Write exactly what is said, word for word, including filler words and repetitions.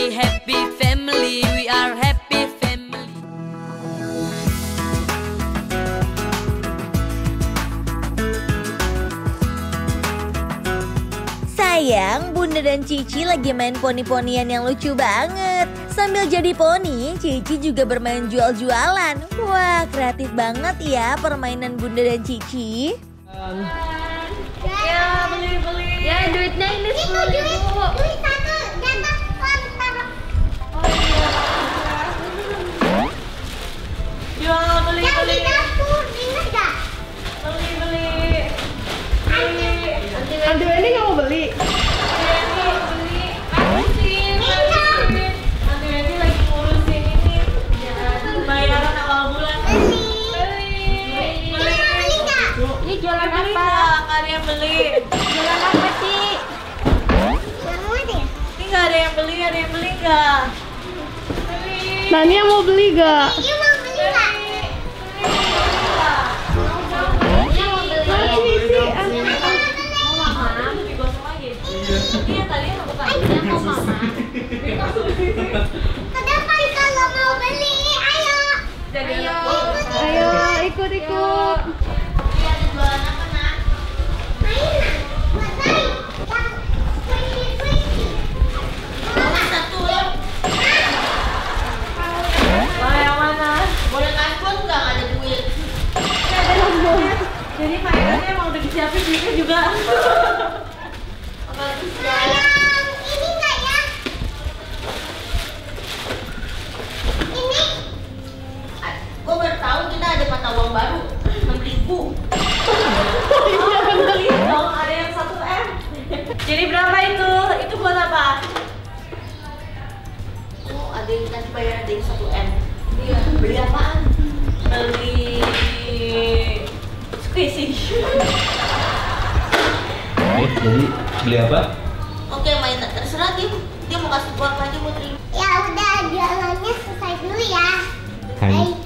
happy, happy family. We are happy family. Sayang, Bunda dan Cici lagi main poni-ponian yang lucu banget. Sambil jadi poni, Cici juga bermain jual-jualan. Wah, kreatif banget ya permainan Bunda dan Cici. Um, ya, beli-beli. Ya, duitnya ini sepuluh ribu. Duit satu, jatah taruh. Oh iya. Jual, beli-beli. Yang di dapur, ingat gak? Beli-beli. Anti Wendy nggak mau beli? Jualan apa? Nggak ada yang beli. Jualan apa sih? Yang mana ya? Ini nggak ada yang beli, ada yang beli nggak? Beli. Nania mau beli gak? Iya mau beli gak? Ini mau beli. Mau Mama, digosok lagi. Iya tadi yang buka ini mau mama. ke depan kalau mau beli, ayo. Jadi Ayo. Ayo ikut-ikut. Iya ada jualan apa nak? Mainan, buat bayi. Yang kuisi-kuisi. Mau satu. Mau yang mana? Boleh handphone nggak? Ada duit. Jadi mainannya mau udah disiapin duitnya juga. Bagus ya. Yang ini enggak ya? Ini Gue baru tahu kita ada mata uang baru enam ribu. Iya bener. Dong ada yang satu M. Jadi berapa itu? Itu buat apa? Oh ada yang nanti bayar ada yang satu M. Iya. Beli apaan? Beli squishy. Oke, jadi beli apa? Oke main terserah dia. Dia mau kasih uang lagi mau terima. ya udah jualannya selesai dulu ya. Hai. Baik.